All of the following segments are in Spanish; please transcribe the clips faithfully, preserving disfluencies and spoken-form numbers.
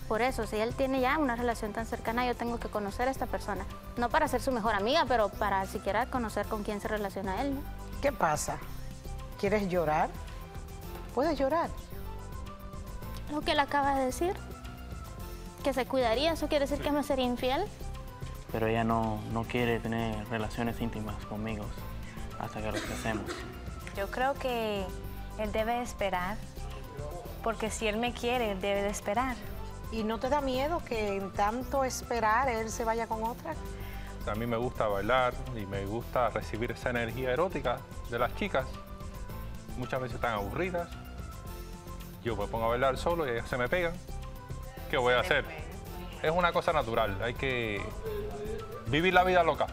Por eso, si él tiene ya una relación tan cercana, yo tengo que conocer a esta persona. No para ser su mejor amiga, pero para siquiera conocer con quién se relaciona él, ¿no? ¿Qué pasa? ¿Quieres llorar? Puedes llorar. Lo que él acaba de decir, que se cuidaría, ¿eso quiere decir que me sería infiel? Pero ella no, no quiere tener relaciones íntimas conmigo hasta que los casemos. Yo creo que él debe esperar, porque si él me quiere, él debe de esperar. ¿Y no te da miedo que en tanto esperar él se vaya con otra? A mí me gusta bailar y me gusta recibir esa energía erótica de las chicas. Muchas veces están aburridas. Yo me pongo a bailar solo y ellas se me pegan. ¿Qué voy a hacer? Es una cosa natural. Hay que vivir la vida loca.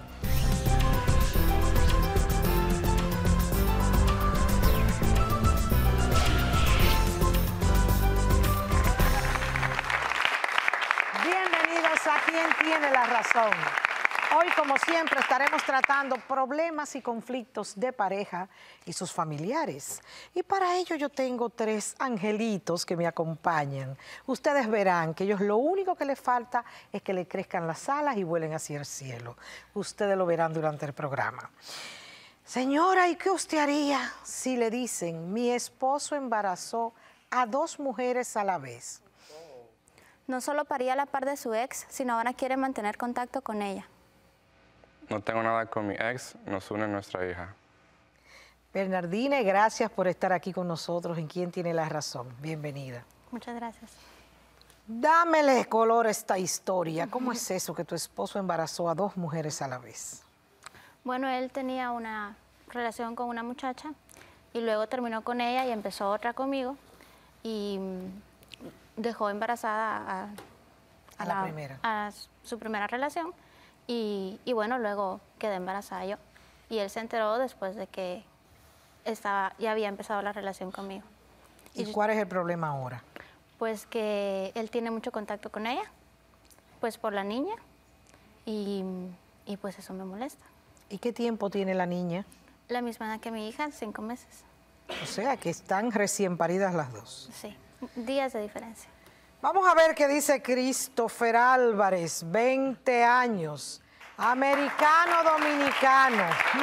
Bienvenidos a Quien Tiene la Razón. Hoy, como siempre, estaremos tratando problemas y conflictos de pareja y sus familiares. Y para ello yo tengo tres angelitos que me acompañan. Ustedes verán que ellos lo único que les falta es que le crezcan las alas y vuelen hacia el cielo. Ustedes lo verán durante el programa. Señora, ¿y qué usted haría si le dicen, mi esposo embarazó a dos mujeres a la vez? No solo paría a la par de su ex, sino ahora quiere mantener contacto con ella. No tengo nada con mi ex, nos une nuestra hija. Bernardina, gracias por estar aquí con nosotros en Quien Tiene la Razón. Bienvenida. Muchas gracias. Dámele color a esta historia. ¿Cómo es eso que tu esposo embarazó a dos mujeres a la vez? Bueno, él tenía una relación con una muchacha y luego terminó con ella y empezó otra conmigo y dejó embarazada a, a, a la, la primera. A su primera relación. Y, y bueno, luego quedé embarazada yo. Y él se enteró después de que estaba, ya había empezado la relación conmigo. ¿Y, ¿Y cuál es el problema ahora? Pues que él tiene mucho contacto con ella, pues por la niña, y, y pues eso me molesta. ¿Y qué tiempo tiene la niña? La misma edad que mi hija, cinco meses. O sea, que están recién paridas las dos. Sí, días de diferencia. Vamos a ver qué dice Christopher Álvarez, veinte años, americano dominicano.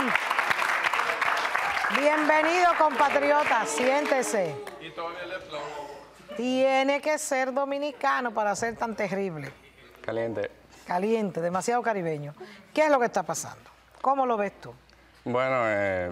Bienvenido, compatriota, siéntese. Tiene que ser dominicano para ser tan terrible. Caliente. Caliente, demasiado caribeño. ¿Qué es lo que está pasando? ¿Cómo lo ves tú? Bueno, eh,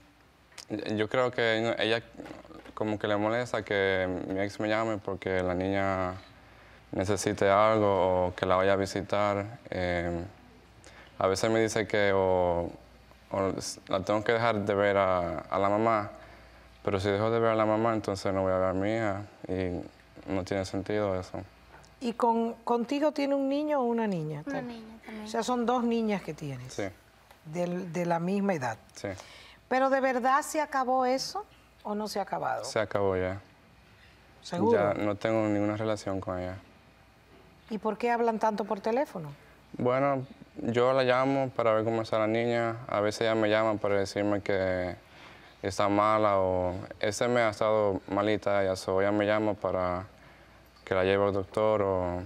yo creo que ella como que le molesta que mi ex me llame porque la niña necesite algo o que la vaya a visitar. Eh, a veces me dice que o, o la tengo que dejar de ver a, a la mamá, pero si dejo de ver a la mamá, entonces no voy a ver a mi hija y no tiene sentido eso. ¿Y con, contigo tiene un niño o una niña? Una niña también. O sea, son dos niñas que tienes. Sí. De, de la misma edad. Sí. ¿Pero de verdad se acabó eso o no se ha acabado? Se acabó ya. ¿Seguro? Ya no tengo ninguna relación con ella. ¿Y por qué hablan tanto por teléfono? Bueno, yo la llamo para ver cómo está la niña. A veces ella me llama para decirme que está mala o ese mes ha estado malita ella, so ella me llama para que la lleve al doctor o...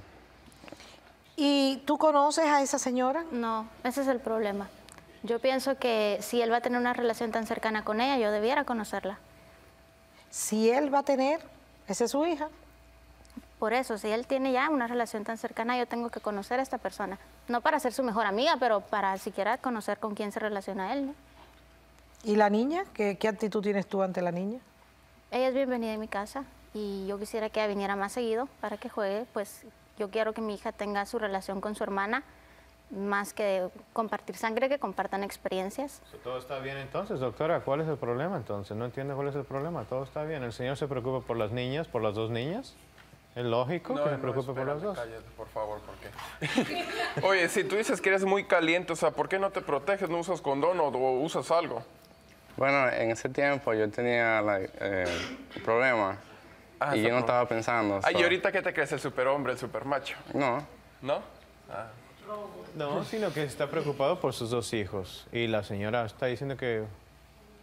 ¿Y tú conoces a esa señora? No, ese es el problema. Yo pienso que si él va a tener una relación tan cercana con ella, yo debiera conocerla. Si él va a tener, esa es su hija. Por eso, si él tiene ya una relación tan cercana, yo tengo que conocer a esta persona. No para ser su mejor amiga, pero para siquiera conocer con quién se relaciona él, ¿no? ¿Y la niña? ¿Qué, qué actitud tienes tú ante la niña? Ella es bienvenida en mi casa y yo quisiera que ella viniera más seguido para que juegue. Pues yo quiero que mi hija tenga su relación con su hermana, más que compartir sangre, que compartan experiencias. ¿Todo está bien entonces, doctora? ¿Cuál es el problema entonces? No entiendo cuál es el problema. Todo está bien. ¿El señor se preocupa por las niñas, por las dos niñas? ¿Es lógico no, que se no, preocupe por las dos? Cállate, por favor, ¿por qué? Oye, si tú dices que eres muy caliente, o sea, ¿por qué no te proteges, no usas condón o, o usas algo? Bueno, en ese tiempo yo tenía la, eh, el problema ah, y yo no estaba pensando. Ay, so. ¿y ahorita qué te crees, el superhombre, el supermacho? No. ¿No? Ah. No, sino que está preocupado por sus dos hijos. Y la señora está diciendo que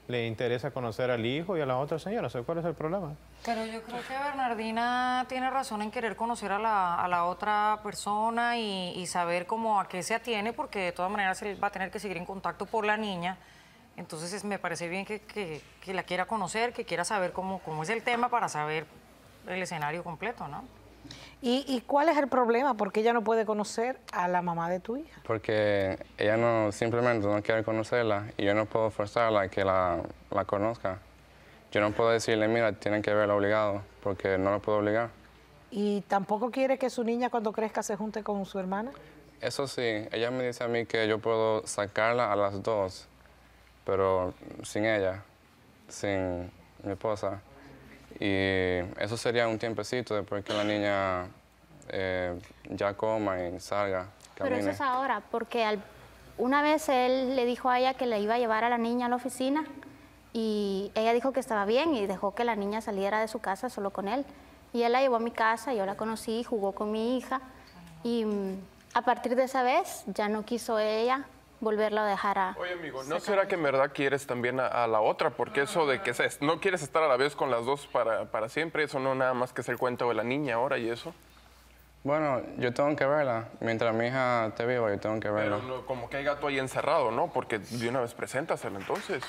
le interesa conocer al hijo y a la otra señora. O sea, ¿cuál es el problema? Pero yo creo que Bernardina tiene razón en querer conocer a la, a la otra persona y, y saber cómo a qué se atiene, porque de todas maneras él va a tener que seguir en contacto por la niña. Entonces es, me parece bien que, que, que la quiera conocer, que quiera saber cómo, cómo es el tema para saber el escenario completo, ¿no? ¿Y, ¿Y cuál es el problema? ¿Por qué ella no puede conocer a la mamá de tu hija? Porque ella no simplemente no quiere conocerla y yo no puedo forzarla a que la, la conozca. Yo no puedo decirle, mira, tienen que verla obligado, porque no lo puedo obligar. ¿Y tampoco quiere que su niña cuando crezca se junte con su hermana? Eso sí, ella me dice a mí que yo puedo sacarla a las dos, pero sin ella, sin mi esposa. Y eso sería un tiempecito después que la niña eh, ya coma y salga, camine. Pero eso es ahora, porque al, una vez él le dijo a ella que le iba a llevar a la niña a la oficina y ella dijo que estaba bien y dejó que la niña saliera de su casa solo con él. Y él la llevó a mi casa, yo la conocí, jugó con mi hija y mm, a partir de esa vez ya no quiso ella volverla a dejar a... Oye, amigo, ¿no será que en verdad quieres también a, a la otra? Porque eso de que se, no quieres estar a la vez con las dos para, para siempre, eso no nada más que es el cuento de la niña ahora y eso. Bueno, yo tengo que verla. Mientras mi hija esté viva, yo tengo que verla. Pero no, como que hay gato ahí encerrado, ¿no? Porque de una vez preséntasela entonces.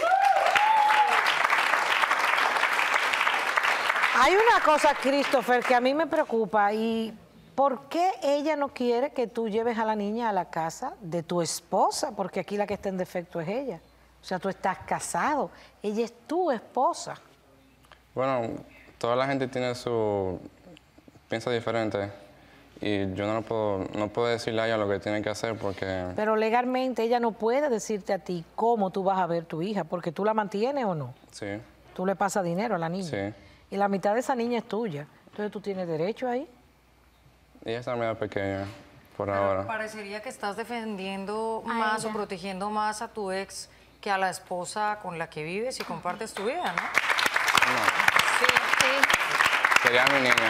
Hay una cosa, Christopher, que a mí me preocupa y... ¿Por qué ella no quiere que tú lleves a la niña a la casa de tu esposa? Porque aquí la que está en defecto es ella. O sea, tú estás casado, ella es tu esposa. Bueno, toda la gente tiene su... piensa diferente y yo no puedo, no puedo decirle a ella lo que tiene que hacer porque... Pero legalmente ella no puede decirte a ti cómo tú vas a ver tu hija, porque tú la mantienes o no. Sí. Tú le pasas dinero a la niña. Sí. Y la mitad de esa niña es tuya. Entonces tú tienes derecho ahí. Ella está medio pequeña, por Pero ahora. parecería que estás defendiendo A más ella. o protegiendo más a tu ex que a la esposa con la que vives y compartes tu vida, ¿no? No, Sí, sí. sería mi niña.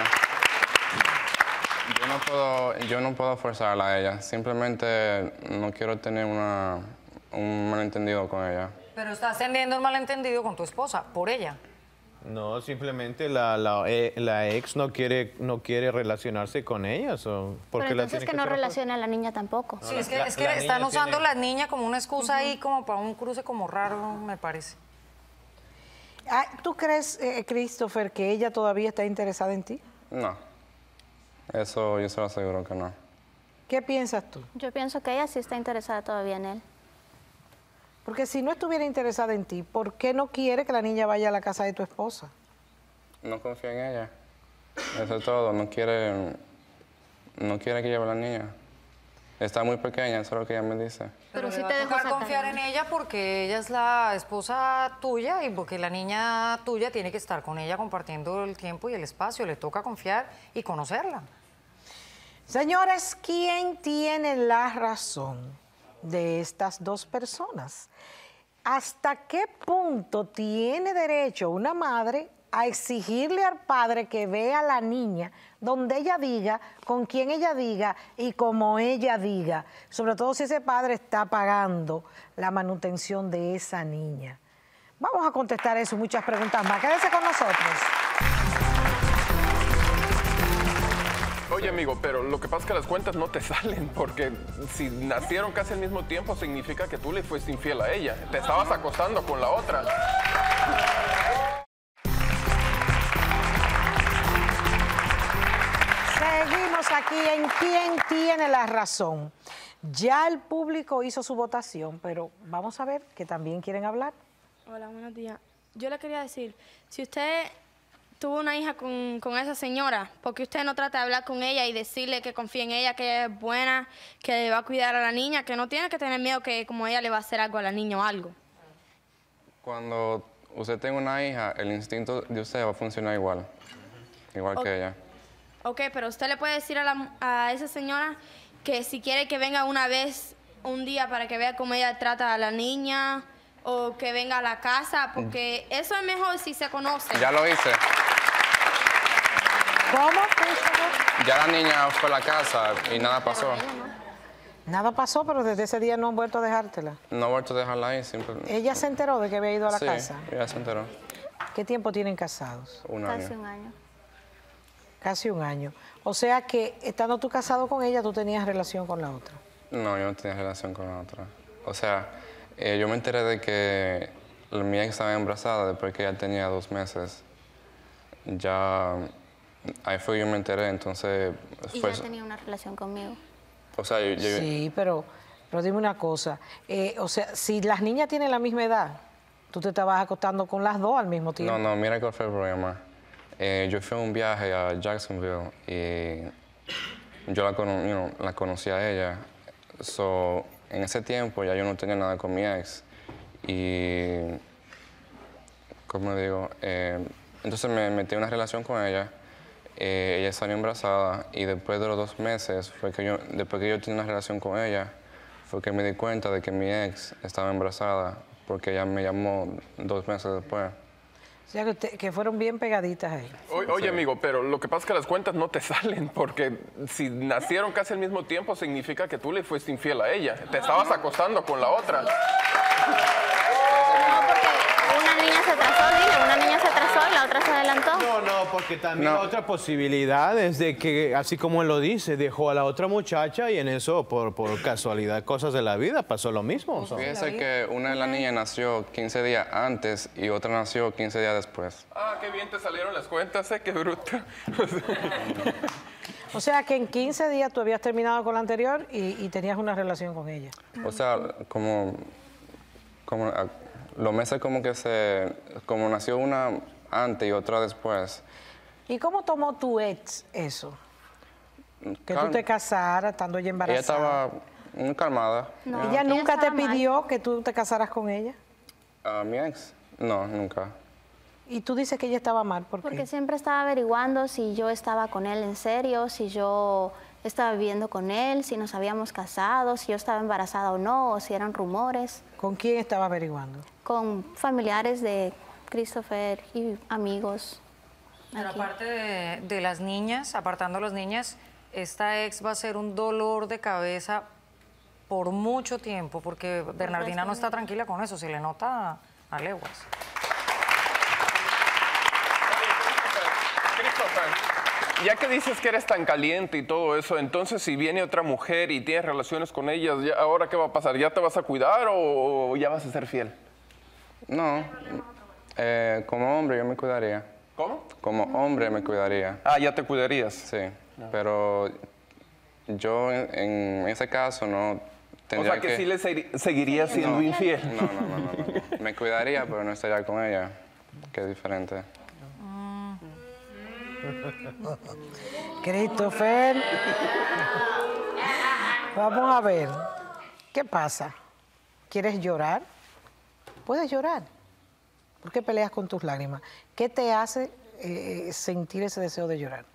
Yo no puedo, yo no puedo forzarla a ella. Simplemente no quiero tener una, un malentendido con ella. Pero estás teniendo un malentendido con tu esposa, por ella. No, simplemente la, la, eh, la ex no quiere, no quiere relacionarse con ella. So, ¿por Pero qué la entonces tiene que que no hacer relacione a la niña tampoco. Sí, es que, la- es que la están niña usando tiene- la niña como una excusa ahí, como para un cruce como raro, me parece. Ah, ¿tú crees, eh, Christopher, que ella todavía está interesada en ti? No. Eso yo se lo aseguro que no. ¿Qué piensas tú? Yo pienso que ella sí está interesada todavía en él. Porque si no estuviera interesada en ti, ¿por qué no quiere que la niña vaya a la casa de tu esposa? No confía en ella. Eso es todo. No quiere, no quiere que lleve a la niña. Está muy pequeña, eso es lo que ella me dice. Pero le sí va te a dejo tocar sacar confiar a en mí. ella porque ella es la esposa tuya y porque la niña tuya tiene que estar con ella compartiendo el tiempo y el espacio. Le toca confiar y conocerla. Señores, ¿quién tiene la razón de estas dos personas? ¿Hasta qué punto tiene derecho una madre a exigirle al padre que vea a la niña donde ella diga, con quien ella diga y como ella diga? Sobre todo si ese padre está pagando la manutención de esa niña. Vamos a contestar eso y muchas preguntas más. Quédese con nosotros. Oye, amigo, pero lo que pasa es que las cuentas no te salen, porque si nacieron casi al mismo tiempo, significa que tú le fuiste infiel a ella. Te estabas acostando con la otra. Seguimos aquí en ¿Quién tiene la razón? Ya el público hizo su votación, pero vamos a ver que también quieren hablar. Hola, buenos días. Yo le quería decir, si usted tuvo una hija con, con esa señora, ¿por qué usted no trata de hablar con ella y decirle que confía en ella, que ella es buena, que le va a cuidar a la niña, que no tiene que tener miedo que como ella le va a hacer algo a la niña o algo? Cuando usted tenga una hija, el instinto de usted va a funcionar igual. Igual Ok. que ella. Ok, pero usted le puede decir a, la, a esa señora que si quiere que venga una vez, un día, para que vea cómo ella trata a la niña, o que venga a la casa, porque eso es mejor si se conoce. Ya lo hice. ¿Cómo? Ya la niña fue a la casa y nada pasó. Nada pasó, pero desde ese día no han vuelto a dejártela. No he vuelto a dejarla ahí, simplemente. ¿Ella se enteró de que había ido a la sí, casa? ella se enteró. ¿Qué tiempo tienen casados? Un Casi año. un año. Casi un año. O sea que, estando tú casado con ella, tú tenías relación con la otra. No, yo no tenía relación con la otra. O sea, eh, yo me enteré de que mi ex estaba embarazada después que ella tenía dos meses. Ya, ahí fue que yo me enteré, entonces... Y fue, ya tenía una relación conmigo. o sea, yo... yo- Sí, pero, pero dime una cosa. eh, o sea, si las niñas tienen la misma edad, tú te estabas acostando con las dos al mismo tiempo. No, no, mira cuál fue el problema. Eh, yo fui a un viaje a Jacksonville y yo la, cono- you know, la conocí a ella. So, en ese tiempo ya yo no tenía nada con mi ex. Y, ¿cómo digo? Eh, entonces me metí en una relación con ella. Eh, ella salió embarazada y después de los dos meses, fue que yo, después que yo tenía una relación con ella, fue que me di cuenta de que mi ex estaba embarazada porque ella me llamó dos meses después. O sea, que, usted- que fueron bien pegaditas ahí. O- Oye, amigo, pero lo que pasa es que las cuentas no te salen, porque si nacieron casi al mismo tiempo, significa que tú le fuiste infiel a ella. Te estabas acostando con la otra. No, porque una niña se atrasó, dile, una niña se atrasó y la otra se adelantó. No, no, porque también No. otra posibilidad es de que, así como él lo dice, dejó a la otra muchacha y en eso, por, por casualidad, cosas de la vida, pasó lo mismo. So. Fíjese que una de las niñas nació quince días antes y otra nació quince días después. Ah, qué bien te salieron las cuentas, ¿eh? Qué bruto. O sea, que en quince días tú habías terminado con la anterior y, y tenías una relación con ella. O sea, como, como ah, los meses como que se, como nació una antes y otra después. ¿Y cómo tomó tu ex eso? Que tú Calma. te casaras estando ella Ella embarazada. estaba muy calmada. No. ¿Ella Ella nunca te estaba mal. pidió que tú te casaras con ella? ¿A mi ex? No, nunca. Y tú dices que ella estaba mal, ¿por qué? Porque siempre estaba averiguando si yo estaba con él en serio, si yo estaba viviendo con él, si nos habíamos casado, si yo estaba embarazada o no, o si eran rumores, ¿Con quién estaba averiguando? con familiares de Christopher y amigos. Pero aquí. aparte de, de las niñas, apartando a las niñas, esta ex va a ser un dolor de cabeza por mucho tiempo, porque Bernardina no está tranquila con eso, se le nota a leguas. Christopher, ya que dices que eres tan caliente y todo eso, entonces si viene otra mujer y tienes relaciones con ellas, ya, ¿ahora qué va a pasar? ¿Ya te vas a cuidar o, o ya vas a ser fiel? No, eh, como hombre yo me cuidaría. ¿Cómo? Como hombre me cuidaría. Ah, ya te cuidarías. Sí, pero yo en, en ese caso no O tendría sea, que, sí le se- seguirías siendo infiel. No, no, no, no, no, no. Me cuidaría, pero no estaría con ella, que es diferente. Christopher. Vamos a ver. ¿Qué pasa? ¿Quieres llorar? Puedes llorar. ¿Por qué peleas con tus lágrimas? ¿Qué te hace eh, sentir ese deseo de llorar?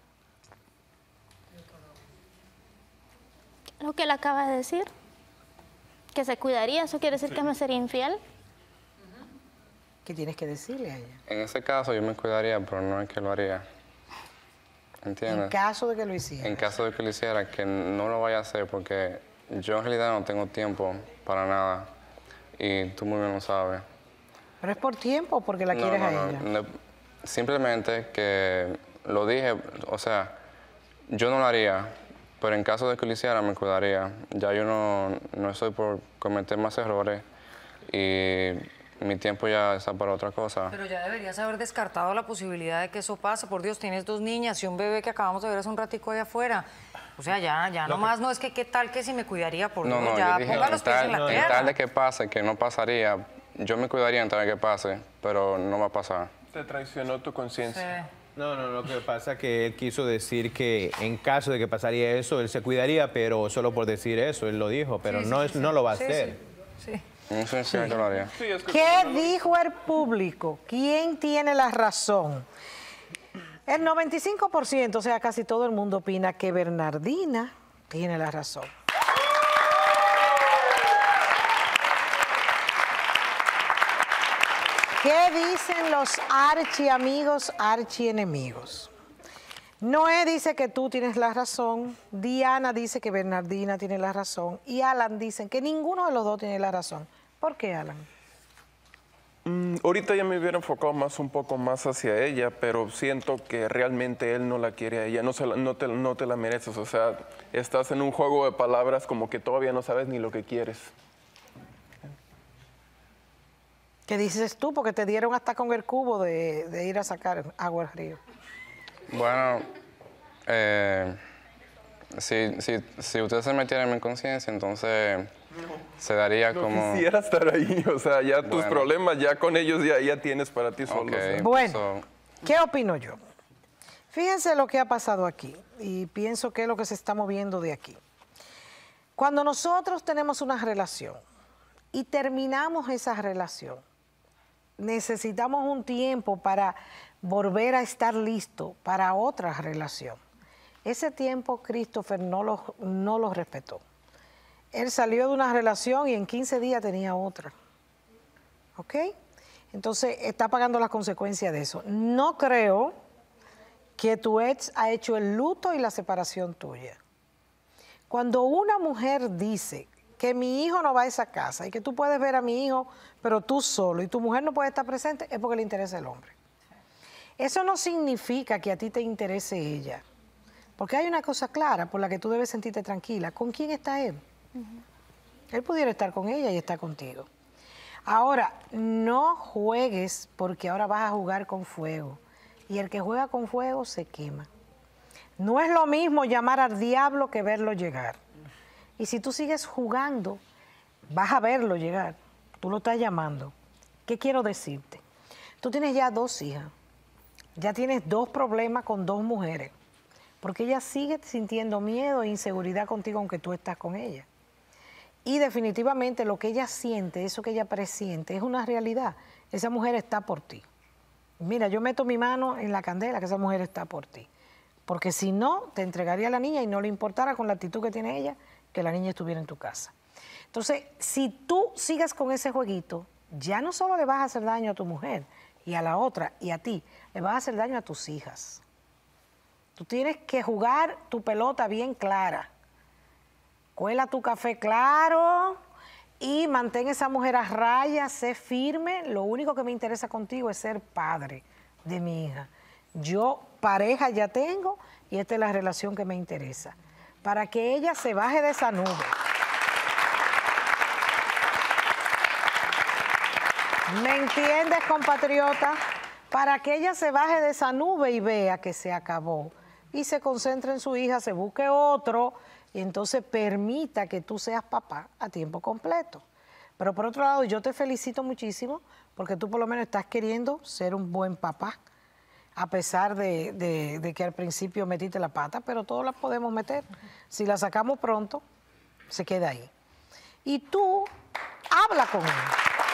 Lo que él acaba de decir, que se cuidaría, ¿eso quiere decir que me sería infiel? ¿Qué tienes que decirle a ella? En ese caso yo me cuidaría, pero no es que lo haría. ¿Entiendes? En caso de que lo hiciera. En caso de que lo hiciera, que no lo vaya a hacer porque yo en realidad no tengo tiempo para nada y tú muy bien lo sabes. ¿Pero es por tiempo o porque la No, quieres no, a no, ella? no, simplemente que lo dije, o sea, yo no lo haría, pero en caso de que lo hiciera me cuidaría. Ya yo no, no estoy por cometer más errores y mi tiempo ya está para otra cosa. Pero ya deberías haber descartado la posibilidad de que eso pase. Por Dios, tienes dos niñas y un bebé que acabamos de ver hace un ratico allá afuera. O sea, ya, ya nomás no es que qué tal que si me cuidaría, por No, Dios, no, ya yo dije, ponga en los pies en tal, la en tierra. tal de que pase, que no pasaría, yo me cuidaría en tal de que pase, pero no va a pasar. Te traicionó tu conciencia. No, no, lo que pasa es que él quiso decir que en caso de que pasaría eso, él se cuidaría, pero solo por decir eso, él lo dijo, pero Sí, sí, no, es, sí, no lo va a sí, hacer. Sí, sí. No sé si yo lo haría. Sí, es que ¿Qué dijo el público? ¿Quién tiene la razón? El noventa y cinco por ciento, o sea, casi todo el mundo opina que Bernardina tiene la razón. ¿Qué dicen los archi amigos, archi enemigos? Noé dice que tú tienes la razón, Diana dice que Bernardina tiene la razón y Alan dicen que ninguno de los dos tiene la razón. ¿Por qué, Alan? Mm, ahorita ya me hubiera enfocado más un poco más hacia ella, pero siento que realmente él no la quiere a ella, no, se la- no, te, no te la mereces, o sea, estás en un juego de palabras como que todavía no sabes ni lo que quieres. ¿Qué dices tú? Porque te dieron hasta con el cubo de, de ir a sacar agua al río. Bueno, eh, si, si, si usted se metiera en mi conciencia, entonces se daría No como... quisiera estar ahí, o sea, ya tus Bueno. problemas ya con ellos ya, ya tienes para ti solo. Ok, o sea. Bueno, so- ¿qué opino yo? Fíjense lo que ha pasado aquí y pienso que es lo que se está moviendo de aquí. Cuando nosotros tenemos una relación y terminamos esa relación, necesitamos un tiempo para volver a estar listo para otra relación. Ese tiempo Christopher no lo, no lo respetó. Él salió de una relación y en quince días tenía otra. ¿Ok? Entonces está pagando las consecuencias de eso. No creo que tu ex ha hecho el luto y la separación tuya. Cuando una mujer dice que mi hijo no va a esa casa y que tú puedes ver a mi hijo, pero tú solo, y tu mujer no puede estar presente, es porque le interesa el hombre. Eso no significa que a ti te interese ella, porque hay una cosa clara por la que tú debes sentirte tranquila. ¿Con quién está él? Uh-huh. Él pudiera estar con ella y está contigo. Ahora, no juegues porque ahora vas a jugar con fuego, y el que juega con fuego se quema. No es lo mismo llamar al diablo que verlo llegar. Y si tú sigues jugando, vas a verlo llegar. Tú lo estás llamando. ¿Qué quiero decirte? Tú tienes ya dos hijas. Ya tienes dos problemas con dos mujeres. Porque ella sigue sintiendo miedo e inseguridad contigo aunque tú estás con ella. Y definitivamente lo que ella siente, eso que ella presiente, es una realidad. Esa mujer está por ti. Mira, yo meto mi mano en la candela que esa mujer está por ti. Porque si no, te entregaría a la niña y no le importara con la actitud que tiene ella que la niña estuviera en tu casa. Entonces, si tú sigues con ese jueguito, ya no solo le vas a hacer daño a tu mujer y a la otra y a ti, le vas a hacer daño a tus hijas. Tú tienes que jugar tu pelota bien clara. Cuela tu café claro y mantén esa mujer a raya, sé firme. Lo único que me interesa contigo es ser padre de mi hija. Yo pareja ya tengo y esta es la relación que me interesa. Para que ella se baje de esa nube. ¿Me entiendes, compatriota? Para que ella se baje de esa nube y vea que se acabó y se concentre en su hija, se busque otro y entonces permita que tú seas papá a tiempo completo. Pero por otro lado, yo te felicito muchísimo porque tú por lo menos estás queriendo ser un buen papá. A pesar de, de, de que al principio metiste la pata, pero todos la podemos meter. Si la sacamos pronto, se queda ahí. Y tú, habla con él.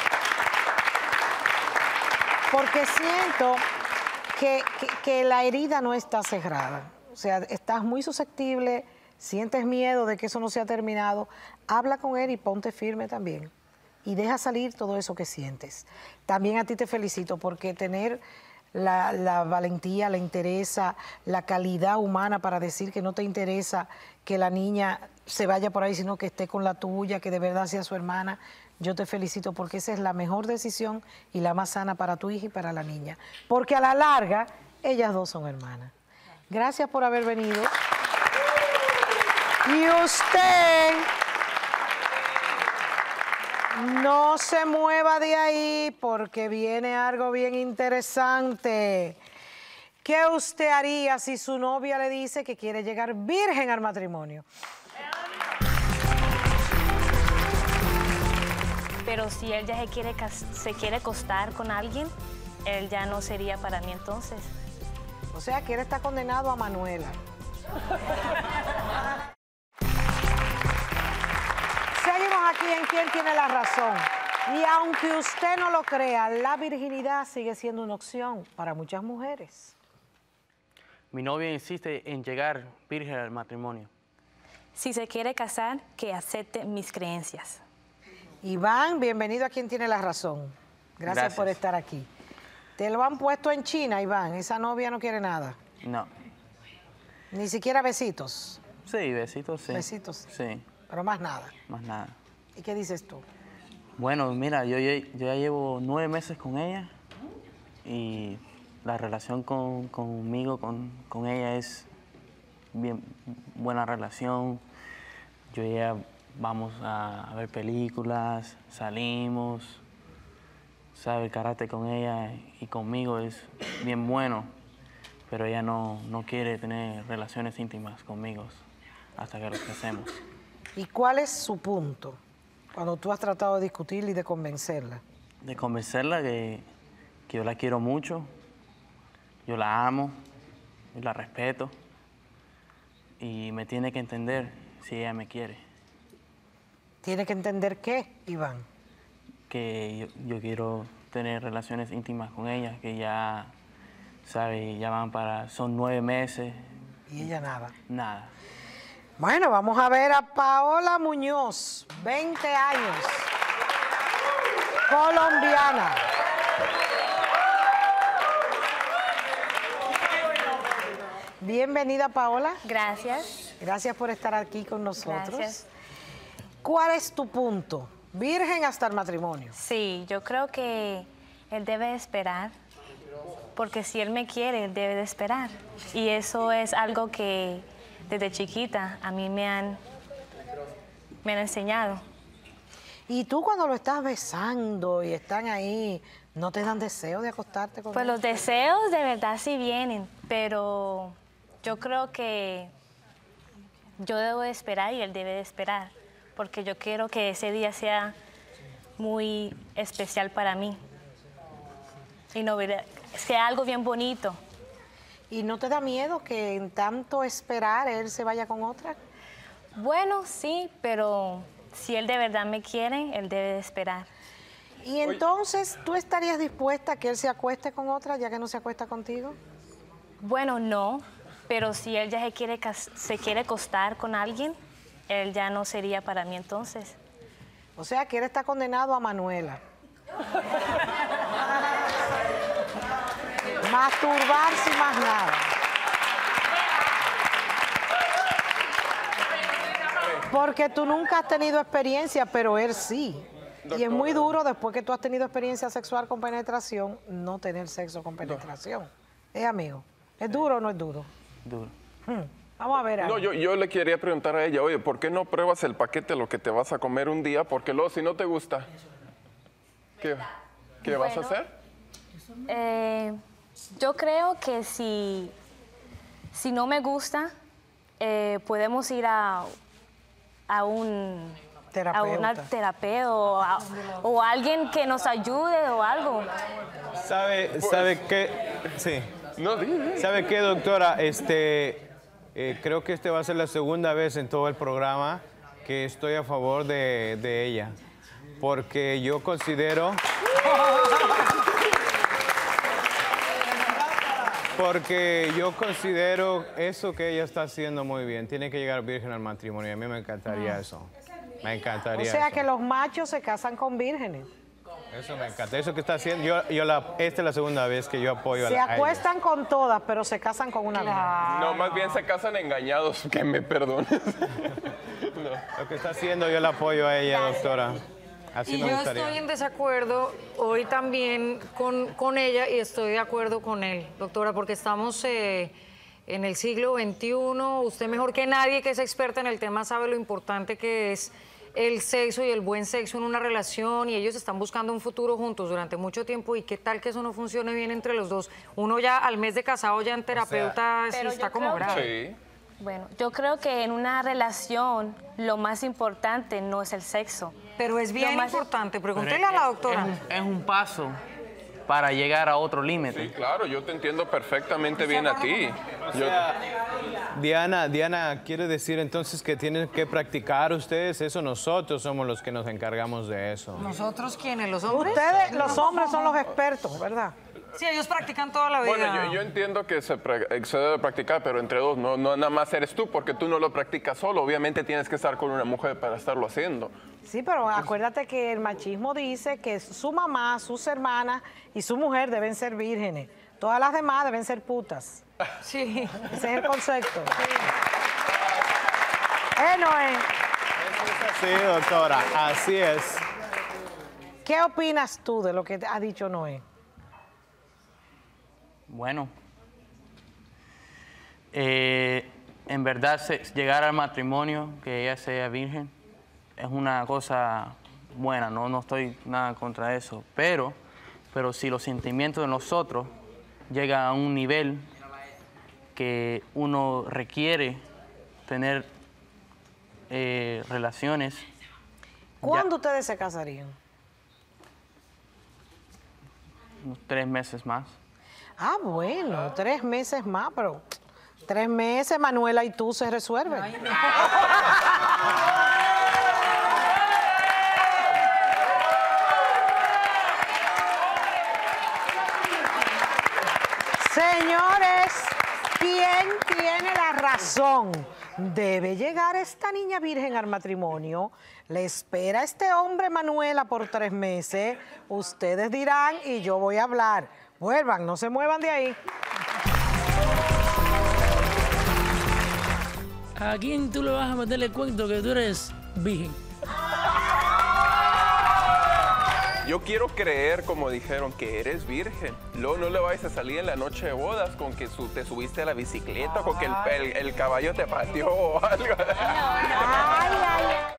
Porque siento que, que, que la herida no está cerrada. O sea, estás muy susceptible, sientes miedo de que eso no sea terminado. Habla con él y ponte firme también. Y deja salir todo eso que sientes. También a ti te felicito porque tener... La, la valentía, la interesa, la calidad humana para decir que no te interesa que la niña se vaya por ahí, sino que esté con la tuya, que de verdad sea su hermana. Yo te felicito porque esa es la mejor decisión y la más sana para tu hija y para la niña. Porque a la larga, ellas dos son hermanas. Gracias por haber venido. Y usted... no se mueva de ahí porque viene algo bien interesante. ¿Qué usted haría si su novia le dice que quiere llegar virgen al matrimonio? Pero si él ya se quiere, se quiere acostar con alguien, él ya no sería para mí entonces. O sea que él está condenado a Manuela. Seguimos aquí en Quién Tiene la Razón. Y aunque usted no lo crea, la virginidad sigue siendo una opción para muchas mujeres. Mi novia insiste en llegar virgen al matrimonio. Si se quiere casar, que acepte mis creencias. Iván, bienvenido a Quién Tiene la Razón. Gracias, Gracias por estar aquí. Te lo han puesto en China, Iván. Esa novia no quiere nada. No. Ni siquiera besitos. Sí, besitos, sí. Besitos. Sí. Pero más nada. Más nada. ¿Y qué dices tú? Bueno, mira, yo, yo, yo ya llevo nueve meses con ella y la relación con, conmigo, con, con ella es bien buena relación. Yo y ella vamos a, a ver películas, salimos, sabe, el carácter con ella y conmigo es bien bueno, pero ella no, no quiere tener relaciones íntimas conmigo hasta que lo hacemos. ¿Y cuál es su punto cuando tú has tratado de discutir y de convencerla? De convencerla que, que yo la quiero mucho, yo la amo, yo la respeto y me tiene que entender si ella me quiere. ¿Tiene que entender qué, Iván? Que yo, yo quiero tener relaciones íntimas con ella, que ya, sabe, ya van para, son nueve meses. Y ella nada. Nada. Bueno, vamos a ver a Paola Muñoz, veinte años, colombiana. Bienvenida, Paola. Gracias. Gracias por estar aquí con nosotros. Gracias. ¿Cuál es tu punto? Virgen hasta el matrimonio. Sí, yo creo que él debe esperar, porque si él me quiere, él debe de esperar. Y eso es algo que desde chiquita a mí me han, me han enseñado. Y tú cuando lo estás besando y están ahí, ¿no te dan deseo de acostarte con Pues él? los deseos de verdad sí vienen, pero yo creo que yo debo de esperar y él debe de esperar, porque yo quiero que ese día sea muy especial para mí. Y no sea algo bien bonito. ¿Y no te da miedo que en tanto esperar él se vaya con otra? Bueno, sí, pero si él de verdad me quiere, él debe de esperar. ¿Y entonces tú estarías dispuesta a que él se acueste con otra ya que no se acuesta contigo? Bueno, no, pero si él ya se quiere, se quiere acostar con alguien, él ya no sería para mí entonces. O sea que él está condenado a Manuela. Masturbarse y más nada. Porque tú nunca has tenido experiencia, pero él sí. Y es muy duro después que tú has tenido experiencia sexual con penetración, no tener sexo con penetración. ¿Eh, amigo? ¿Es duro o no es duro? Duro. Hmm. Vamos a ver. No, yo, yo le quería preguntar a ella, oye, ¿por qué no pruebas el paquete lo que te vas a comer un día? Porque luego si no te gusta, ¿qué, qué vas a Bueno, hacer? Eh, yo creo que si, si no me gusta, eh, podemos ir a, a un a una terapeuta o, a, o alguien que nos ayude o algo. ¿Sabe, sabe qué? Sí. No, dime. ¿Sabe qué, doctora? Este, eh, creo que este va a ser la segunda vez en todo el programa que estoy a favor de, de ella. Porque yo considero... Porque yo considero eso que ella está haciendo muy bien. Tiene que llegar virgen al matrimonio. A mí me encantaría Ah. eso. Me encantaría O sea eso. que los machos se casan con vírgenes. Eso me encanta. Eso que está haciendo, yo, yo la, esta es la segunda vez que yo apoyo a Se la a ella. acuestan con todas, pero se casan con una virgen. No, más bien se casan engañados, que me perdones. No. Lo que está haciendo, yo la apoyo a ella, doctora. Así Y me yo gustaría. estoy en desacuerdo hoy también con, con ella y estoy de acuerdo con él, doctora, porque estamos eh, en el siglo veintiuno. Usted mejor que nadie que es experta en el tema sabe lo importante que es el sexo y el buen sexo en una relación, y ellos están buscando un futuro juntos durante mucho tiempo, y qué tal que eso no funcione bien entre los dos. Uno ya al mes de casado ya en terapeuta sí pero está yo como creo grave. Sí. Bueno, yo creo que en una relación lo más importante no es el sexo. Pero es bien Lo más- importante, Pero pregúntele es- a la doctora. Es un, es un paso para llegar a otro límite. Sí, claro, yo te entiendo perfectamente bien a ti. Yo- Diana, Diana, ¿quiere decir entonces que tienen que practicar ustedes eso? Nosotros somos los que nos encargamos de eso. ¿Nosotros quiénes? ¿Los hombres? Ustedes, los hombres, son los expertos, ¿verdad? Sí, ellos practican toda la vida. Bueno, yo, yo entiendo que se, pra- se debe practicar, pero entre dos, no, no nada más eres tú, porque tú no lo practicas solo. Obviamente tienes que estar con una mujer para estarlo haciendo. Sí, pero acuérdate que el machismo dice que su mamá, sus hermanas y su mujer deben ser vírgenes. Todas las demás deben ser putas. Sí. Ese es el concepto. Sí. ¿Eh, Noé? Sí, doctora, así es. ¿Qué opinas tú de lo que ha dicho Noé? Bueno, eh, en verdad se, llegar al matrimonio, que ella sea virgen, es una cosa buena, no, no estoy nada contra eso, pero, pero si los sentimientos de nosotros llegan a un nivel que uno requiere tener eh, relaciones. ¿Cuándo ya, ustedes se casarían? Unos tres meses más. Ah, bueno, tres meses más, pero tres meses, Manuela y tú se resuelven. Ay, no. Señores, ¿quién tiene la razón? ¿Debe llegar esta niña virgen al matrimonio? ¿Le espera a este hombre Manuela por tres meses? Ustedes dirán y yo voy a hablar. Vuelvan, no se muevan de ahí. ¿A quién tú le vas a meterle el cuento que tú eres virgen? Yo quiero creer, como dijeron, que eres virgen. Luego no le vayas a salir en la noche de bodas con que su, te subiste a la bicicleta, con que el, el, el caballo te pateó o algo. No, no. Ay, ay, ay.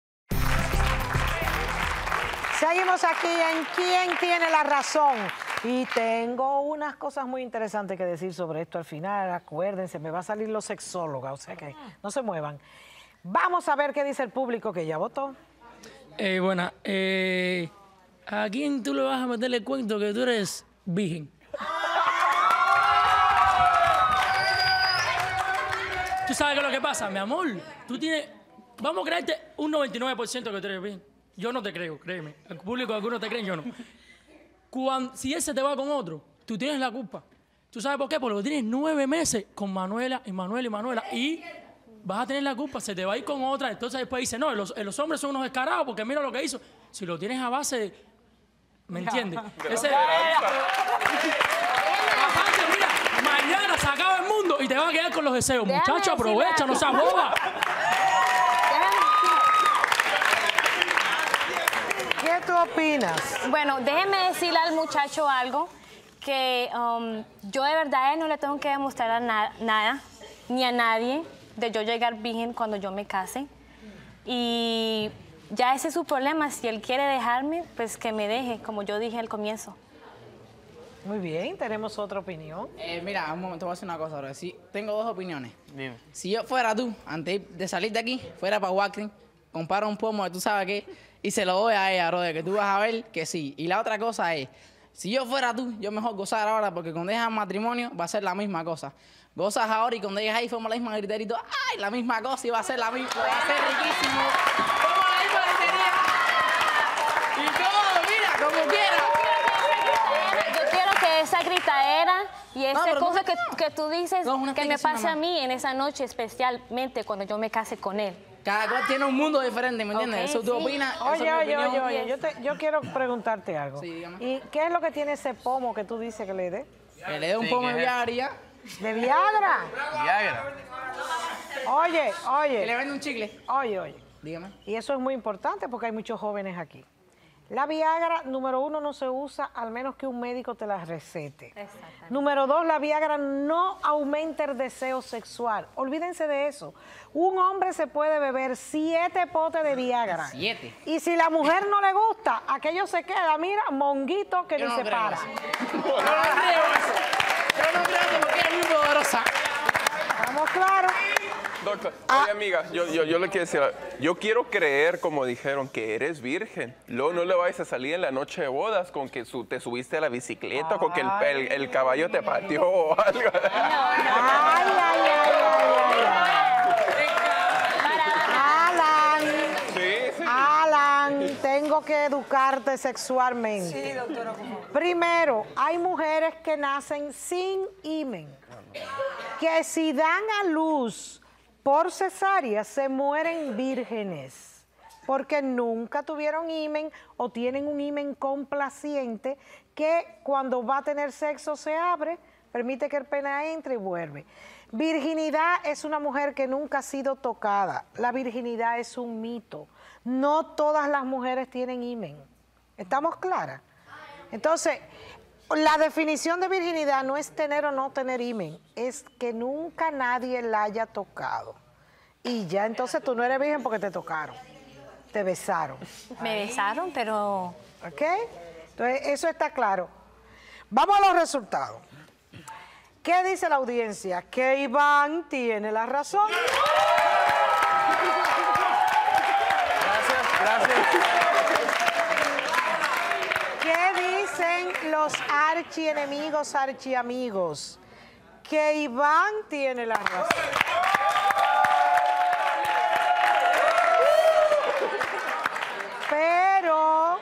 Seguimos aquí en ¿Quién tiene la razón? Y tengo unas cosas muy interesantes que decir sobre esto al final. Acuérdense, me va a salir los sexólogas, o sea que no se muevan. Vamos a ver qué dice el público que ya votó. Eh, bueno, eh, ¿a quién tú le vas a meterle el cuento que tú eres virgen? ¿Tú sabes qué es lo que pasa, mi amor? Tú tienes... Vamos a creerte un noventa y nueve por ciento que tú eres virgen. Yo no te creo, créeme. El público, algunos te creen, yo no. Cuando, si él se te va con otro, tú tienes la culpa. ¿Tú sabes por qué? Porque tienes nueve meses con Manuela y Manuela y Manuela y vas a tener la culpa, se te va a ir con otra. Entonces después dice, no, los, los hombres son unos descarados porque mira lo que hizo. Si lo tienes a base de... ¿Me entiendes? Ese... Aparte, mira, mañana se acaba el mundo y te va a quedar con los deseos. Muchacho, aprovecha, no seas boba. ¿Qué tú opinas? Bueno, déjeme decirle al muchacho algo, que um, yo de verdad a él no le tengo que demostrar a na nada, ni a nadie, de yo llegar virgen cuando yo me case. Y ya ese es su problema. Si él quiere dejarme, pues que me deje, como yo dije al comienzo. Muy bien, tenemos otra opinión. Eh, mira, un momento, voy a decir una cosa ahora. Sí, tengo dos opiniones. Dime. Si yo fuera tú, antes de salir de aquí, fuera para Watkins, compara un pomo de tú sabes qué, y se lo doy a ella, brother, que tú vas a ver que sí. Y la otra cosa es, si yo fuera tú, yo mejor gozar ahora, porque cuando dejas matrimonio va a ser la misma cosa. Gozas ahora y cuando llegas ahí fuimos la misma gritería y todo, ¡ay! La misma cosa y va a ser la misma, va a ser riquísimo. Vamos a la misma gritería. Y todo, mira, como quiera. Yo quiero que esa gritaera y esa No, cosa no, que, que tú dices, no, una que me explicación pase a nomás. mí en esa noche, especialmente cuando yo me case con él. Cada cual tiene un mundo diferente, ¿me entiendes? Ok, Eso tú sí. opinas. eso Oye, es mi oye, opinión. oye, oye, yo, te, yo quiero preguntarte algo. Sí, dígame. ¿Y qué es lo que tiene ese pomo que tú dices que le dé? Que le dé un Sí, pomo ¿qué de es eso? Viagra y ya. ¿De Viagra? Viagra. Oye, Que le oye, vende un chicle. oye, oye. Dígame. Y eso es muy importante porque hay muchos jóvenes aquí. La Viagra, número uno, no se usa al menos que un médico te la recete. Exactamente. Número dos, la Viagra no aumenta el deseo sexual. Olvídense de eso. Un hombre se puede beber siete potes de Viagra. Siete. Y si la mujer no le gusta, aquello se queda, mira, monguito que Yo ni no se creo para. eso. Yo no creo eso. Yo no creo eso porque es muy poderosa. ¿Estamos claros? Doctor, Ah. oye, amiga, yo, yo, yo le quiero decir, algo. Yo quiero creer, como dijeron, que eres virgen. Luego no le vayas a salir en la noche de bodas con que su, te subiste a la bicicleta, con que el, el, el caballo te pateó o algo. Ay, ay, ay, ay, ay, ay. Alan, Sí, sí. Alan, tengo que educarte sexualmente. Sí, doctora, por favor. Primero, hay mujeres que nacen sin himen, que si dan a luz por cesárea se mueren vírgenes, porque nunca tuvieron himen o tienen un himen complaciente que cuando va a tener sexo se abre permite que el pene entre y vuelve. Virginidad es una mujer que nunca ha sido tocada. La virginidad es un mito. No todas las mujeres tienen himen. ¿Estamos claras? Entonces, la definición de virginidad no es tener o no tener himen, es que nunca nadie la haya tocado. Y ya entonces tú no eres virgen porque te tocaron, te besaron. Me besaron, pero... ¿Ok? Entonces, eso está claro. Vamos a los resultados. ¿Qué dice la audiencia? Que Iván tiene la razón. Gracias, gracias. ¿Qué dicen los archienemigos, archiamigos? Que Iván tiene la razón. Pero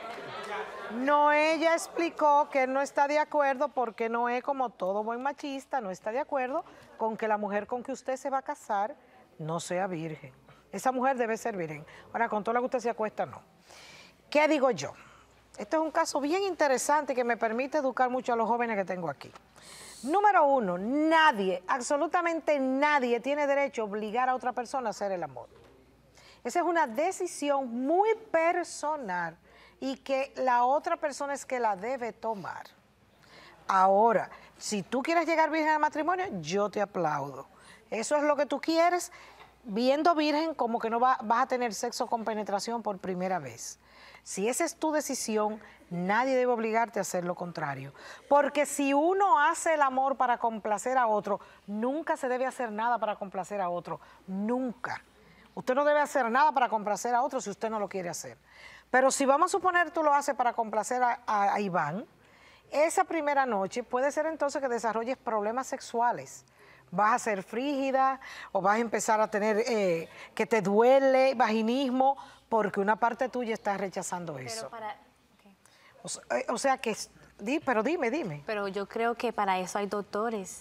Noé ya explicó que él no está de acuerdo porque Noé, como todo buen machista, no está de acuerdo con que la mujer con que usted se va a casar no sea virgen. Esa mujer debe ser virgen. Ahora, con todo lo que usted se acuesta, no. ¿Qué digo yo? Este es un caso bien interesante que me permite educar mucho a los jóvenes que tengo aquí. Número uno, nadie, absolutamente nadie tiene derecho a obligar a otra persona a hacer el amor. Esa es una decisión muy personal y que la otra persona es que la debe tomar. Ahora, si tú quieres llegar virgen al matrimonio, yo te aplaudo. Eso es lo que tú quieres, viendo virgen como que no va, vas a tener sexo con penetración por primera vez. Si esa es tu decisión, nadie debe obligarte a hacer lo contrario. Porque si uno hace el amor para complacer a otro, nunca se debe hacer nada para complacer a otro. Nunca. Usted no debe hacer nada para complacer a otro si usted no lo quiere hacer. Pero si vamos a suponer tú lo haces para complacer a, a, a Iván, esa primera noche puede ser entonces que desarrolles problemas sexuales. Vas a ser frígida o vas a empezar a tener eh, que te duele, vaginismo, porque una parte tuya está rechazando eso. Pero para... okay. o, sea, o sea que, di, pero dime, dime. Pero yo creo que para eso hay doctores.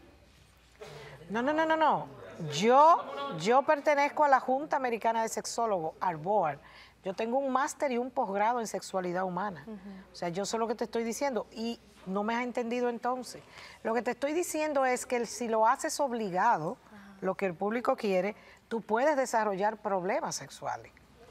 No, no, no, no, no. Yo, yo pertenezco a la Junta Americana de Sexólogos, al B O A R. Yo tengo un máster y un posgrado en sexualidad humana. Uh-huh. O sea, yo sé lo que te estoy diciendo y no me has entendido entonces. Lo que te estoy diciendo es que si lo haces obligado, uh-huh, lo que el público quiere, tú puedes desarrollar problemas sexuales.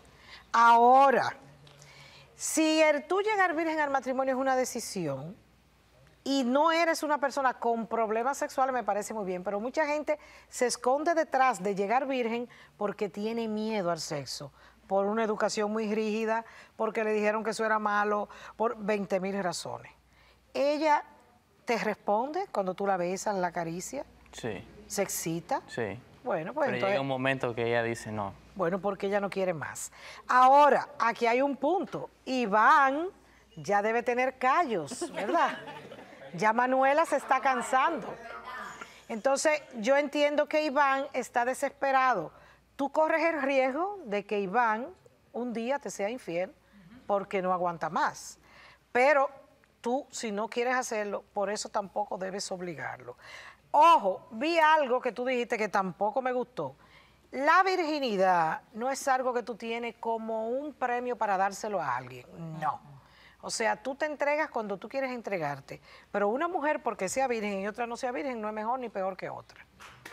Ahora, si el tú llegar virgen al matrimonio es una decisión y no eres una persona con problemas sexuales, me parece muy bien, pero mucha gente se esconde detrás de llegar virgen porque tiene miedo al sexo, por una educación muy rígida, porque le dijeron que eso era malo, por veinte mil razones. ¿Ella te responde cuando tú la besas, la acaricia? Sí. ¿Se excita? Sí. Bueno, pues Pero entonces... llega un momento que ella dice no. Bueno, porque ella no quiere más. Ahora, aquí hay un punto. Iván ya debe tener callos, ¿verdad? Ya Manuela se está cansando. Entonces, yo entiendo que Iván está desesperado. Tú corres el riesgo de que Iván un día te sea infiel porque no aguanta más. Pero tú, si no quieres hacerlo, por eso tampoco debes obligarlo. Ojo, vi algo que tú dijiste que tampoco me gustó. La virginidad no es algo que tú tienes como un premio para dárselo a alguien, no. O sea, tú te entregas cuando tú quieres entregarte, pero una mujer porque sea virgen y otra no sea virgen no es mejor ni peor que otra.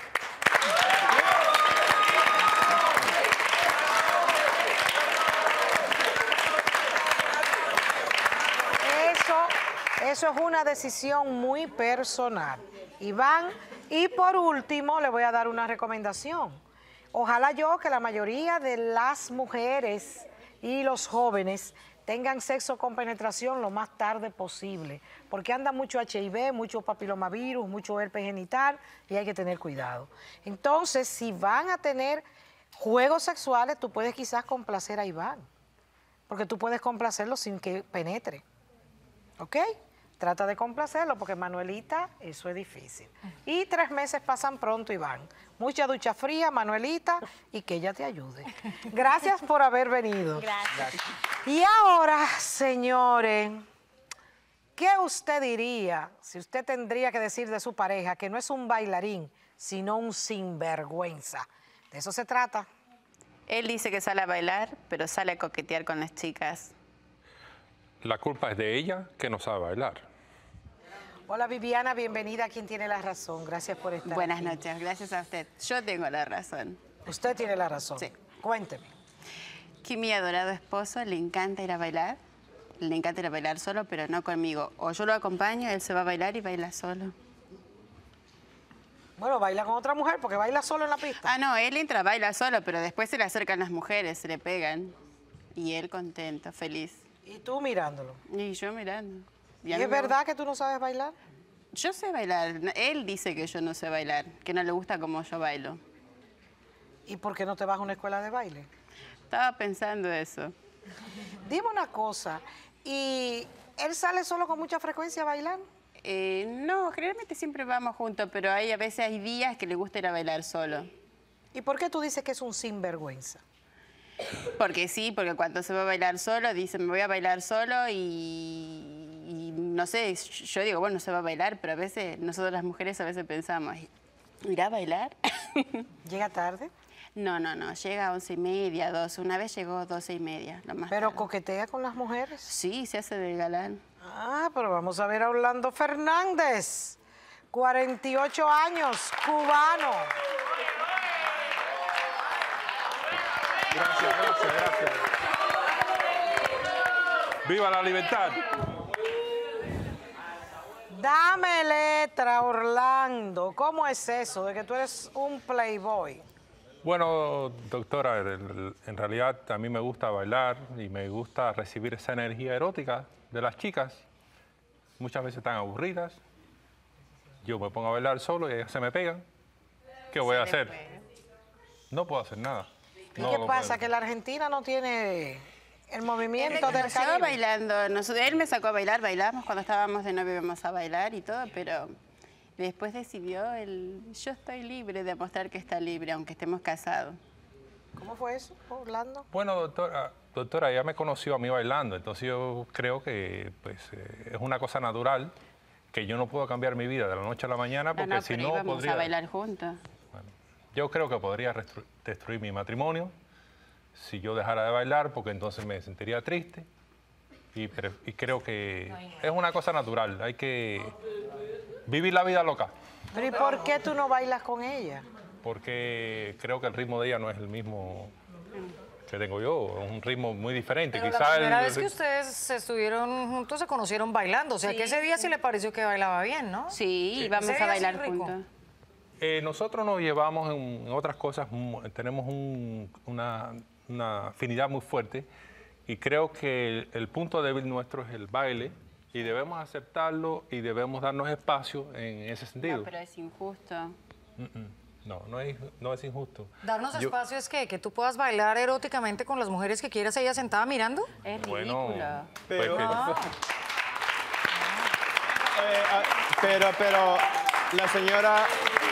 Eso, eso es una decisión muy personal. Iván, y por último le voy a dar una recomendación. Ojalá yo que la mayoría de las mujeres y los jóvenes tengan sexo con penetración lo más tarde posible, porque anda mucho H I V, mucho papilomavirus, mucho herpes genital y hay que tener cuidado. Entonces, si van a tener juegos sexuales, tú puedes quizás complacer a Iván, porque tú puedes complacerlo sin que penetre, ¿ok? Trata de complacerlo, porque Manuelita, eso es difícil. Y tres meses pasan pronto, Iván. Mucha ducha fría, Manuelita, y que ella te ayude. Gracias por haber venido. Gracias. Y ahora, señores, ¿qué usted diría si usted tendría que decir de su pareja que no es un bailarín, sino un sinvergüenza? De eso se trata. Él dice que sale a bailar, pero sale a coquetear con las chicas. La culpa es de ella, que no sabe bailar. Hola Viviana, bienvenida a Quien Tiene la Razón. Gracias por estar Buenas aquí. noches, gracias a usted. Yo tengo la razón. Usted tiene la razón. Sí. Cuénteme. Que mi adorado esposo le encanta ir a bailar. Le encanta ir a bailar solo, pero no conmigo. O yo lo acompaño, él se va a bailar y baila solo. Bueno, baila con otra mujer porque baila solo en la pista. Ah, no, él entra, baila solo, pero después se le acercan las mujeres, se le pegan. Y él contento, feliz. ¿Y tú mirándolo? Y yo mirando. ¿Y a mí es me verdad que tú no sabes bailar? Yo sé bailar. Él dice que yo no sé bailar, que no le gusta como yo bailo. ¿Y por qué no te vas a una escuela de baile? Estaba pensando eso. Dime una cosa, ¿y él sale solo con mucha frecuencia a bailar? Eh, no, generalmente siempre vamos juntos, pero hay, a veces hay días que le gusta ir a bailar solo. ¿Y por qué tú dices que es un sinvergüenza? Porque sí, porque cuando se va a bailar solo, dice, me voy a bailar solo y, y no sé, yo digo, bueno, se va a bailar, pero a veces, nosotros las mujeres a veces pensamos, ¿irá a bailar? ¿Llega tarde? No, no, no, llega a once y media, doce. Una vez llegó doce y media, lo más ¿Pero tarde. coquetea con las mujeres? Sí, se hace de galán. Ah, pero vamos a ver a Orlando Fernández, cuarenta y ocho años, cubano. Gracias, gracias, gracias. ¡Viva la libertad! Dame letra, Orlando. ¿Cómo es eso de que tú eres un playboy? Bueno, doctora, en realidad a mí me gusta bailar y me gusta recibir esa energía erótica de las chicas. Muchas veces están aburridas. Yo me pongo a bailar solo y ellas se me pegan. ¿Qué voy a hacer? No puedo hacer nada. ¿Y No qué lo pasa? puedo. Que la Argentina no tiene el movimiento Él me del conoció Caribe. bailando. Nosotros, él me sacó a bailar, bailamos cuando estábamos de novio, íbamos a bailar y todo, pero después decidió, él, yo estoy libre de mostrar que está libre, aunque estemos casados. ¿Cómo fue eso, Orlando? Bueno, doctora, doctora, ella me conoció a mí bailando, entonces yo creo que pues, eh, es una cosa natural que yo no puedo cambiar mi vida de la noche a la mañana porque no, no, si pero no íbamos podría... a bailar juntos. Yo creo que podría restru- destruir mi matrimonio si yo dejara de bailar porque entonces me sentiría triste y, pre- y creo que es una cosa natural, hay que vivir la vida loca ¿Pero y por qué tú no bailas con ella? porque creo que el ritmo de ella no es el mismo que tengo yo, es un ritmo muy diferente. Pero Quizá la primera el- vez que ustedes estuvieron juntos se conocieron bailando, o sea Sí. que ese día sí le pareció que bailaba bien, ¿no? Sí, Sí. íbamos Ese a día sí bailar rico. juntos. Eh, nosotros nos llevamos en, en otras cosas, mu- tenemos un- una, una afinidad muy fuerte y creo que el, el punto débil nuestro es el baile y debemos aceptarlo y debemos darnos espacio en ese sentido. No, pero es injusto. Mm, mm. No, no es, no es injusto. Darnos Yo- espacio es que, que tú puedas bailar eróticamente con las mujeres que quieras ella sentada mirando. Es Bueno, ridículo. pues que- Eh, ah, pero, pero la señora,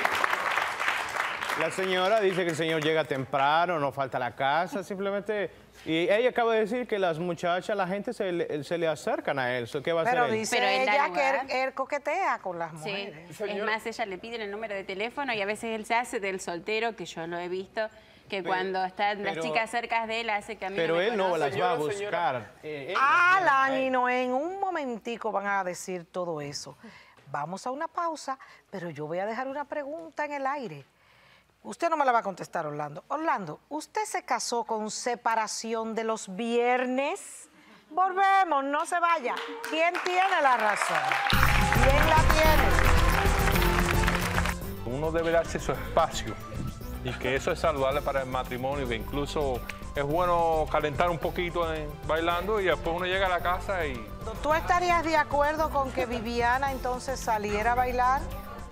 la señora dice que el señor llega temprano, no falta a la casa, simplemente. Y ella acaba de decir que las muchachas, la gente se le, se le acercan a él. ¿So ¿Qué va a Pero hacer él? dice Pero él da ella que lugar. él, él coquetea con las Sí, mujeres. es más, ella le pide el número de teléfono y a veces él se hace del soltero, que yo lo he visto, que cuando están las pero- chicas cerca de él hace que a mí Pero no me él no conoce. las va a buscar. Eh, ella- Alan y Noé, en un momentico van a decir todo eso. Vamos a una pausa, pero yo voy a dejar una pregunta en el aire. Usted no me la va a contestar, Orlando. Orlando, ¿usted se casó con separación de los viernes? Volvemos, no se vaya. ¿Quién tiene la razón? ¿Quién la tiene? Uno debe darse su espacio y que eso es saludable para el matrimonio, que incluso es bueno calentar un poquito en- bailando y después uno llega a la casa y... ¿Tú estarías de acuerdo con que Viviana entonces saliera a bailar?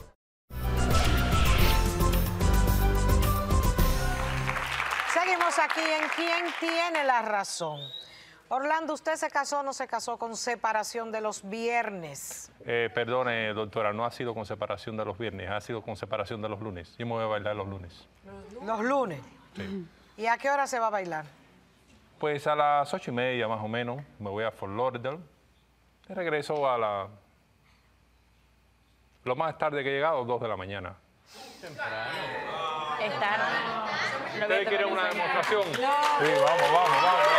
Seguimos aquí en ¿Quién tiene la razón? Orlando, ¿usted se casó o no se casó con separación de los viernes? Eh, perdone, doctora, no ha sido con separación de los viernes, ha sido con separación de los lunes. Yo me voy a bailar los lunes. Los lunes. Sí. ¿Y a qué hora se va a bailar? Pues a las ocho y media más o menos me voy a Fort Lauderdale y regreso a la... Lo más tarde que he llegado, dos de la mañana. Es tarde. Lo voy a ¿Ustedes quieren tomar una en demostración? serio. Sí, vamos, vamos, vamos. vamos.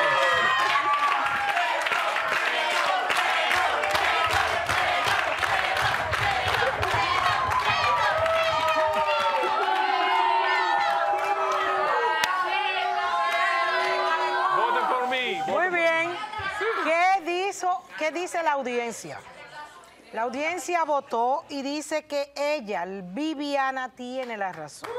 ¿qué dice la audiencia? La audiencia votó y dice que ella, Viviana, tiene la razón.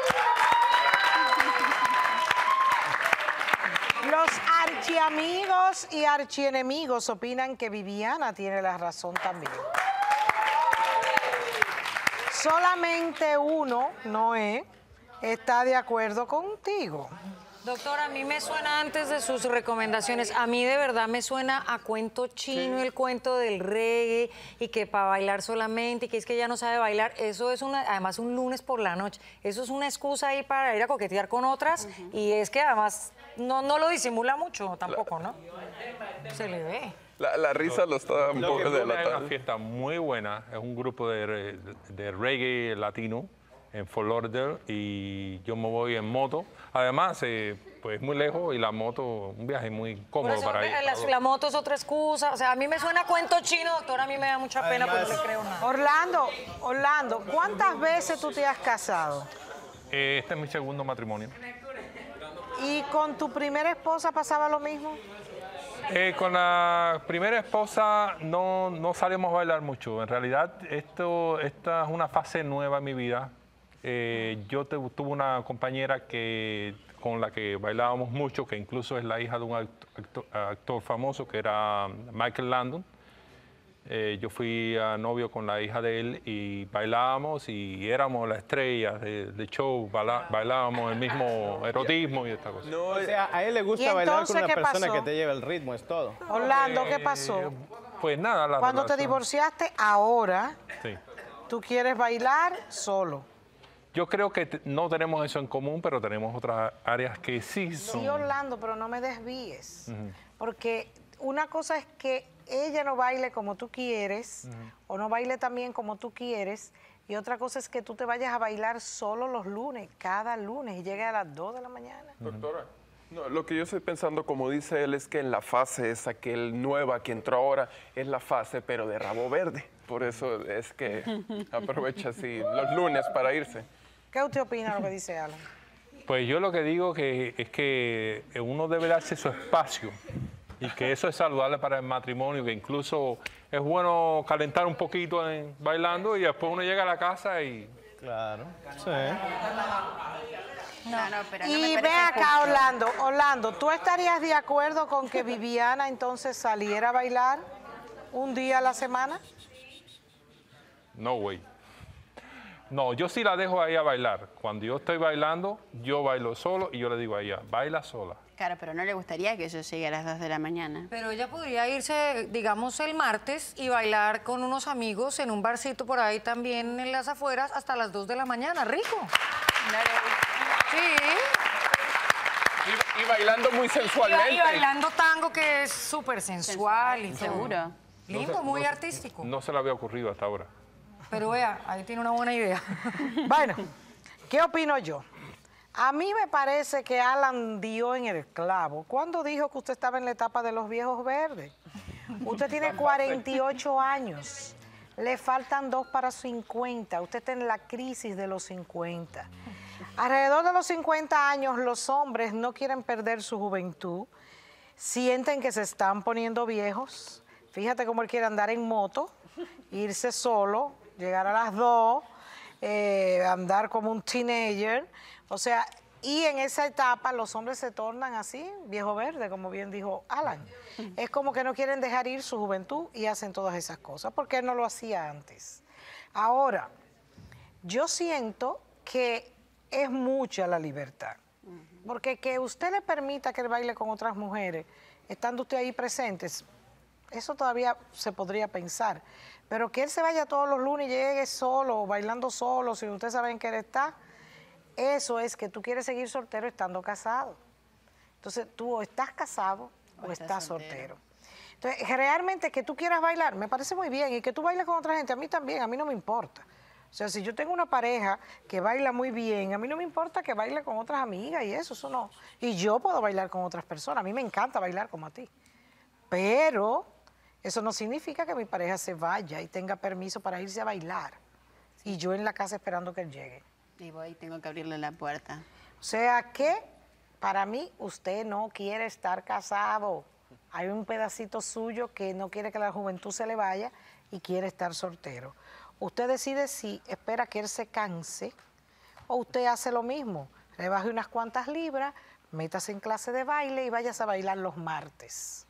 Los archiamigos y archienemigos opinan que Viviana tiene la razón también. Solamente uno, Noé, está de acuerdo contigo. Doctora, a mí me suena antes de sus recomendaciones, a mí de verdad me suena a cuento chino, sí. El cuento del reggae y que para bailar solamente y que es que ella no sabe bailar, eso es una, además un lunes por la noche, eso es una excusa ahí para ir a coquetear con otras uh-huh. Y es que además no, no lo disimula mucho tampoco, ¿no? Se le ve. La, la risa lo está un lo poco delatando. Es una fiesta muy buena, es un grupo de, de reggae latino en Fort Lauderdale y yo me voy en moto. Además, eh, pues muy lejos y la moto, un viaje muy cómodo eso, para ir. La, la moto es otra excusa. O sea, a mí me suena cuento chino, doctora, a mí me da mucha pena porque no le creo nada. Orlando, Orlando, ¿cuántas veces tú te has casado? Eh, este es mi segundo matrimonio. ¿Y con tu primera esposa pasaba lo mismo? Eh, con la primera esposa no, no salimos a bailar mucho. En realidad, esto, esta es una fase nueva en mi vida. Eh, yo te, tuve una compañera que, con la que bailábamos mucho, que incluso es la hija de un actor, actor famoso, que era Michael Landon. Eh, yo fui a novio con la hija de él y bailábamos y éramos las estrellas del de show, baila, bailábamos el mismo erotismo y esta cosa. No, o sea, a él le gusta bailar con una persona pasó? que te lleva el ritmo, es todo. Orlando, ¿qué pasó? Eh, pues nada, la Cuando relación. te divorciaste, ahora, sí. tú quieres bailar solo. Yo creo que no tenemos eso en común, pero tenemos otras áreas que sí son... Sí, Orlando, pero no me desvíes. Uh-huh. Porque una cosa es que ella no baile como tú quieres, uh-huh. o no baile también como tú quieres, y otra cosa es que tú te vayas a bailar solo los lunes, cada lunes, y llegues a las dos de la mañana. Uh-huh. Doctora, no, lo que yo estoy pensando, como dice él, es que en la fase esa que él nueva, que entró ahora, es la fase, pero de rabo verde. Por eso es que aprovecha así los lunes para irse. ¿Qué usted opina de lo que dice Alan? Pues yo lo que digo que es que uno debe darse su espacio y que eso es saludable para el matrimonio, que incluso es bueno calentar un poquito en, bailando y después uno llega a la casa y... Claro, sí. No, no, pero no y me ve parece acá, justo. Orlando, Orlando, ¿tú estarías de acuerdo con que Viviana entonces saliera a bailar un día a la semana? No, güey. No, yo sí la dejo ahí a bailar. Cuando yo estoy bailando, yo bailo solo y yo le digo a ella, baila sola. Claro, pero no le gustaría que yo llegue a las dos de la mañana. Pero ella podría irse, digamos, el martes y bailar con unos amigos en un barcito por ahí también en las afueras hasta las dos de la mañana. Rico. Sí. Y, y bailando muy sensualmente. Y, y bailando tango, que es súper sensual y todo. Seguro. Lindo, No se- muy no se- artístico. No se le había ocurrido hasta ahora. Pero vea, ahí tiene una buena idea. Bueno, ¿qué opino yo? A mí me parece que Alan dio en el clavo cuando dijo que usted estaba en la etapa de los viejos verdes. Usted tiene cuarenta y ocho años, le faltan dos para cincuenta, usted está en la crisis de los cincuenta. Alrededor de los cincuenta años los hombres no quieren perder su juventud, sienten que se están poniendo viejos. Fíjate cómo él quiere andar en moto, irse solo, llegar a las dos, eh, andar como un teenager. O sea, y en esa etapa los hombres se tornan así, viejo verde, como bien dijo Alan. Es como que no quieren dejar ir su juventud y hacen todas esas cosas, porque él no lo hacía antes. Ahora, yo siento que es mucha la libertad, porque que usted le permita que él baile con otras mujeres, estando usted ahí presentes, eso todavía se podría pensar. Pero que él se vaya todos los lunes y llegue solo, bailando solo, si ustedes saben que él está, eso es que tú quieres seguir soltero estando casado. Entonces, tú o estás casado o, o estás, estás soltero. soltero. Entonces, realmente que tú quieras bailar, me parece muy bien, y que tú bailes con otra gente, a mí también, a mí no me importa. O sea, si yo tengo una pareja que baila muy bien, a mí no me importa que baile con otras amigas y eso, eso no. Y yo puedo bailar con otras personas, a mí me encanta bailar como a ti. Pero eso no significa que mi pareja se vaya y tenga permiso para irse a bailar. Sí. Y yo en la casa esperando que él llegue. Y voy y tengo que abrirle la puerta. O sea que, para mí, usted no quiere estar casado. hay un pedacito suyo que no quiere que la juventud se le vaya y quiere estar soltero. Usted decide si espera que él se canse o usted hace lo mismo, le baje unas cuantas libras, métase en clase de baile y váyase a bailar los martes.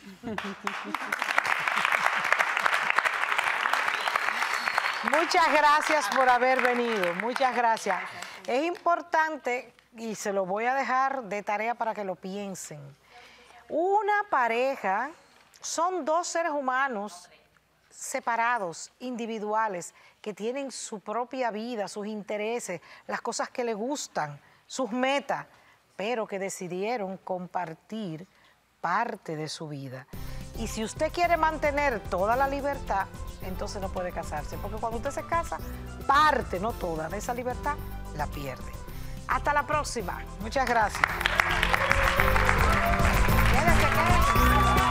Muchas gracias por haber venido, muchas gracias. Es importante, y se lo voy a dejar de tarea para que lo piensen, una pareja son dos seres humanos separados, individuales, que tienen su propia vida, sus intereses, las cosas que les gustan, sus metas, pero que decidieron compartir parte de su vida. Y si usted quiere mantener toda la libertad, entonces no puede casarse, porque cuando usted se casa, parte, no toda, de esa libertad la pierde. Hasta la próxima. Muchas gracias. Quédese, quédese.